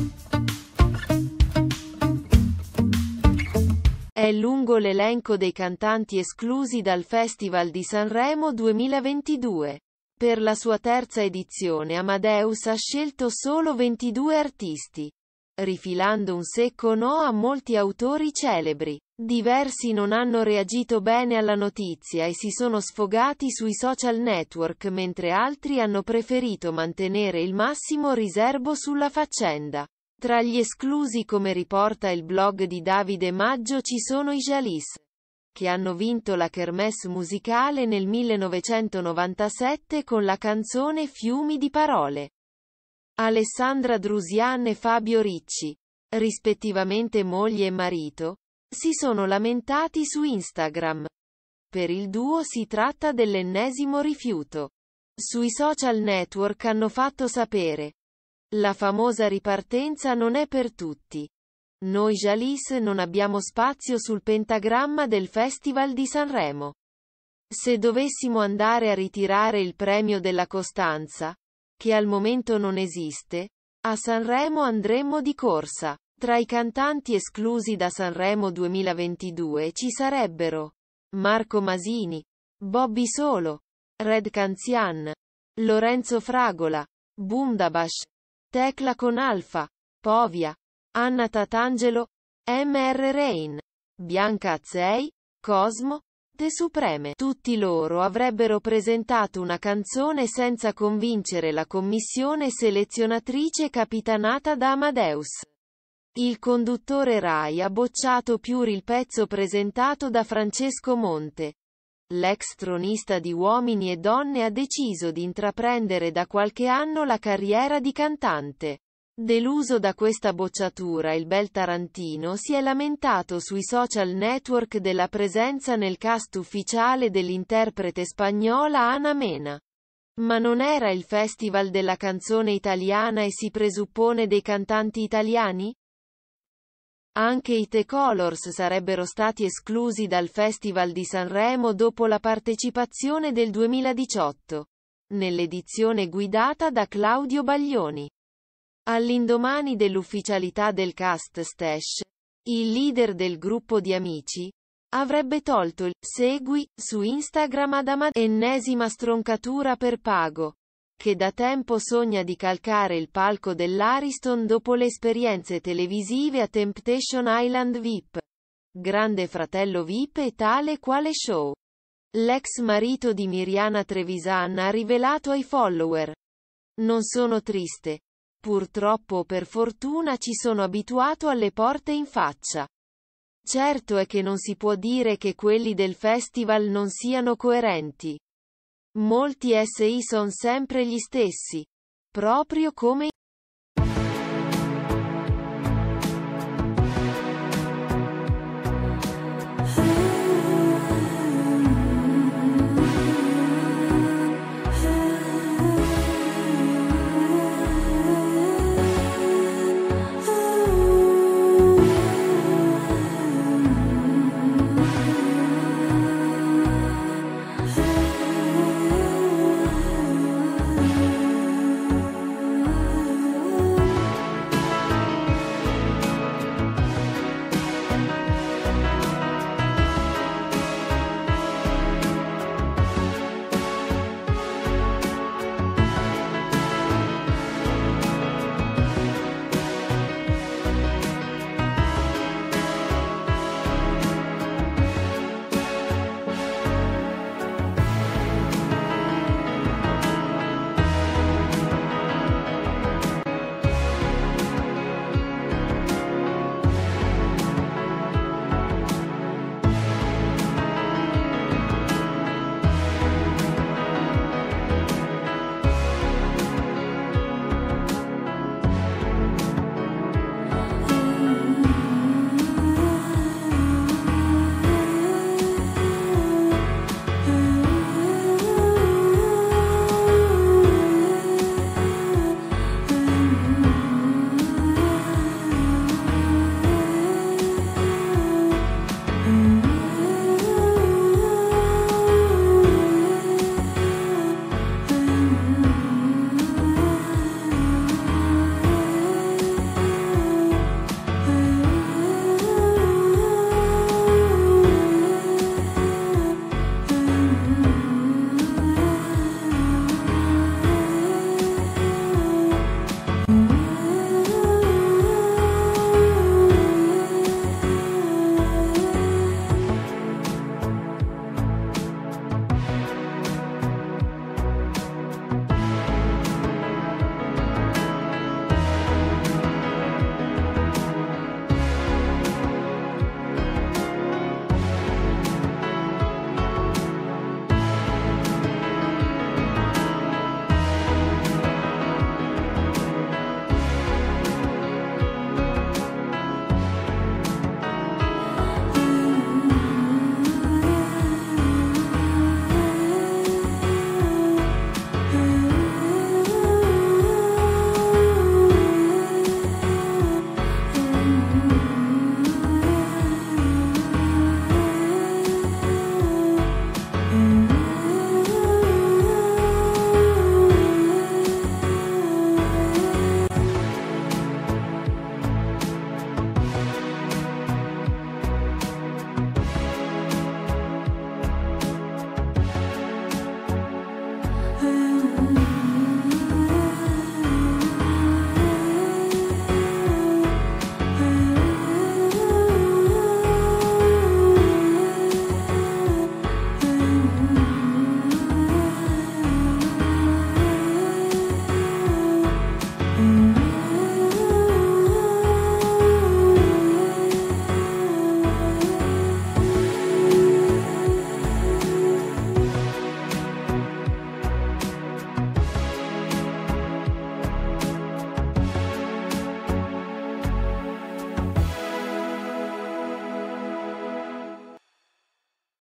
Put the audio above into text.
È lungo l'elenco dei cantanti esclusi dal Festival di Sanremo 2022. Per la sua terza edizione Amadeus ha scelto solo 22 artisti, rifilando un secco no a molti autori celebri. Diversi non hanno reagito bene alla notizia e si sono sfogati sui social network, mentre altri hanno preferito mantenere il massimo riserbo sulla faccenda. Tra gli esclusi, come riporta il blog di Davide Maggio, ci sono i Jalis, che hanno vinto la Kermesse musicale nel 1997 con la canzone Fiumi di parole. Alessandra Drusian e Fabio Ricci, rispettivamente moglie e marito, si sono lamentati su Instagram. Per il duo si tratta dell'ennesimo rifiuto. Sui social network hanno fatto sapere: la famosa ripartenza non è per tutti. Noi Jalis non abbiamo spazio sul pentagramma del Festival di Sanremo. Se dovessimo andare a ritirare il premio della costanza, che al momento non esiste, a Sanremo andremmo di corsa. Tra i cantanti esclusi da Sanremo 2022 ci sarebbero Marco Masini, Bobby Solo, Red Canzian, Lorenzo Fragola, Bundabash, Tecla con Alfa, Povia, Anna Tatangelo, Mr. Rain, Bianca Azzei, Cosmo, The Supreme. Tutti loro avrebbero presentato una canzone senza convincere la commissione selezionatrice capitanata da Amadeus. Il conduttore Rai ha bocciato pure il pezzo presentato da Francesco Monte. L'ex tronista di Uomini e Donne ha deciso di intraprendere da qualche anno la carriera di cantante. Deluso da questa bocciatura, il bel tarantino si è lamentato sui social network della presenza nel cast ufficiale dell'interprete spagnola Ana Mena. Ma non era il Festival della canzone italiana e si presuppone dei cantanti italiani? Anche i The Colors sarebbero stati esclusi dal Festival di Sanremo dopo la partecipazione del 2018, nell'edizione guidata da Claudio Baglioni. All'indomani dell'ufficialità del cast Stash, il leader del gruppo di Amici avrebbe tolto il «segui» su Instagram ad Amadeus, ennesima stroncatura per Pago, che da tempo sogna di calcare il palco dell'Ariston dopo le esperienze televisive a Temptation Island VIP, Grande Fratello VIP e Tale Quale Show. L'ex marito di Miriana Trevisan ha rivelato ai follower: «Non sono triste. Purtroppo o per fortuna ci sono abituato alle porte in faccia. Certo è che non si può dire che quelli del festival non siano coerenti. Molti SI son sempre gli stessi. Proprio come